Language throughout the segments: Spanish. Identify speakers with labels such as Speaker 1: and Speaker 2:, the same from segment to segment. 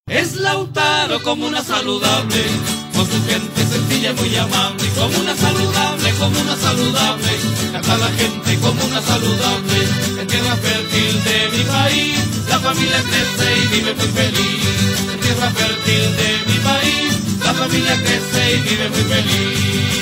Speaker 1: Es Lautaro, comuna saludable, con su gente sencilla y muy amable. Comuna saludable, comuna saludable, canta la gente comuna saludable. En tierra fértil de mi país, la familia crece y vive muy feliz. En tierra fértil de mi país, la familia crece y vive muy feliz.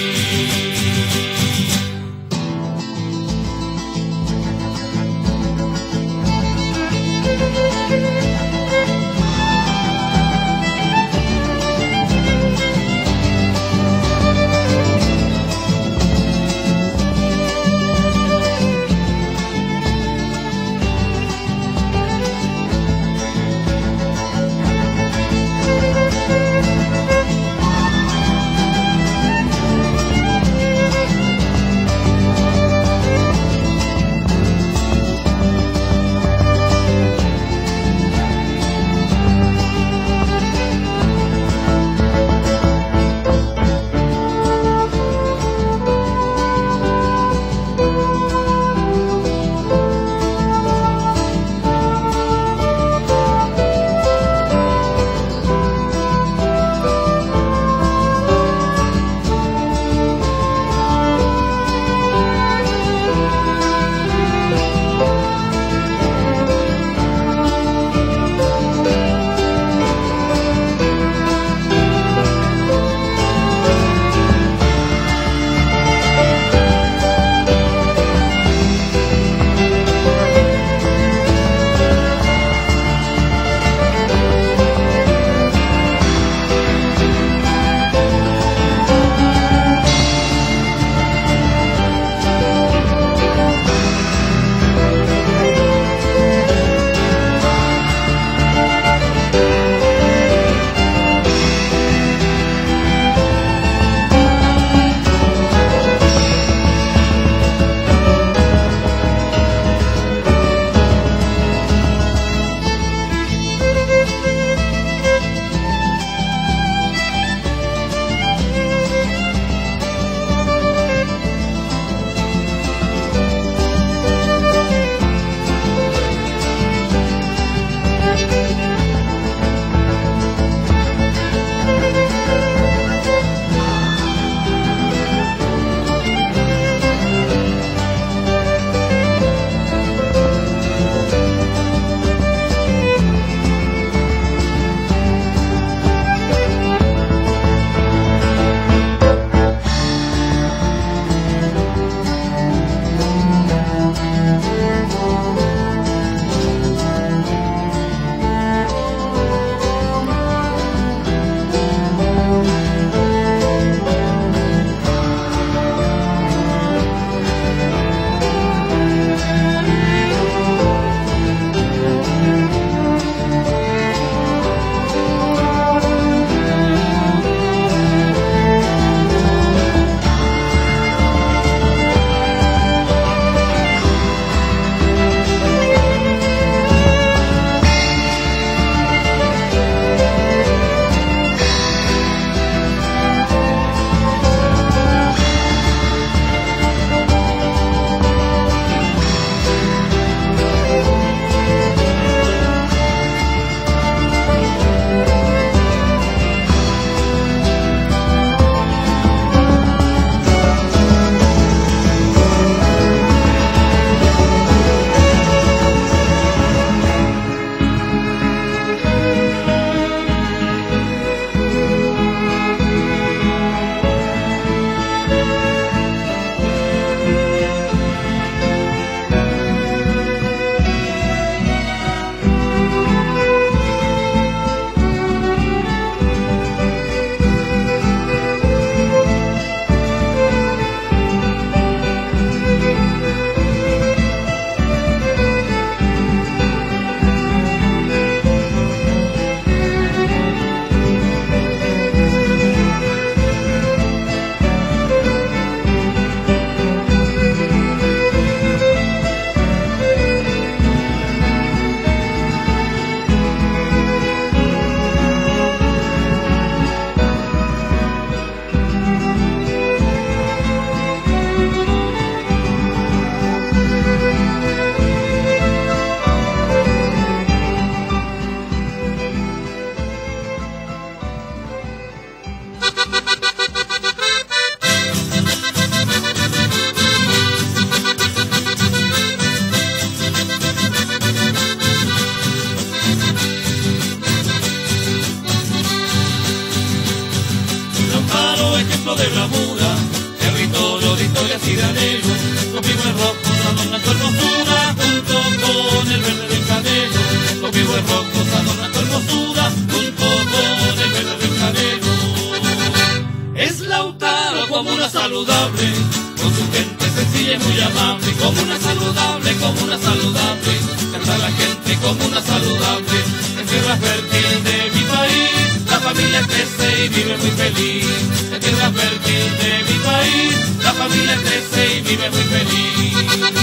Speaker 1: pueblo de bravura, territorio de historias y de anhelos, conmigo el rojo adorna tu hermosura, junto con el verde del canelo, conmigo el rojo adorna tu hermosura, junto con el verde del canelo. Es Lautaro, comuna saludable, con su gente sencilla y muy amable, comuna saludable, comuna saludable, canta la gente comuna saludable, en tierra fértil de mi país, la familia crece y vive muy feliz, en tierra fértil de mi país, la familia crece y vive muy feliz.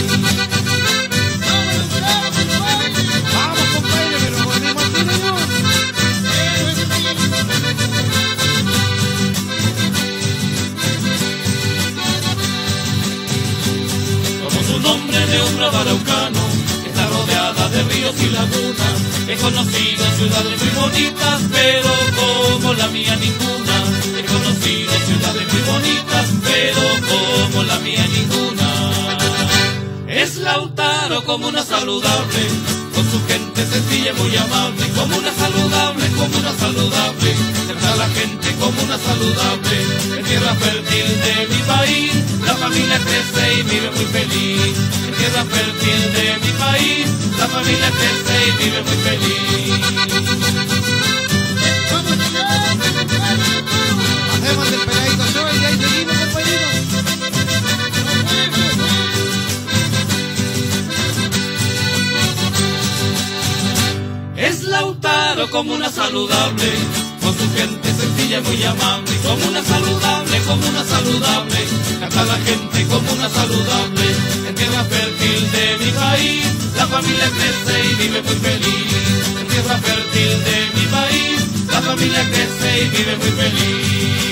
Speaker 2: Vamos, compadre, que nos volvemos aquí, ¿no?
Speaker 1: Como su nombre de un bravo araucano, está rodeada de ríos y lagunas, he conocido ciudades muy bonitas, pero como la mía ninguna, he conocido ciudades muy bonitas, pero como la mía ninguna. Es Lautaro, comuna saludable, con su gente sencilla y muy amable, comuna saludable, comuna saludable, cerca la gente comuna saludable, en tierra fértil de mi país, la familia crece y vive muy feliz, en tierra fértil de mi país, la familia crece y vive muy feliz.
Speaker 2: Hacemos el pegadito show y ahí seguimos, compañeros.
Speaker 1: Es Lautaro, comuna saludable, con su gente sencilla y muy amable, comuna saludable, comuna saludable, canta la gente comuna saludable, en tierra fértil de mi país, la familia crece y vive muy feliz, en tierra fértil de mi país, la familia crece y vive muy feliz.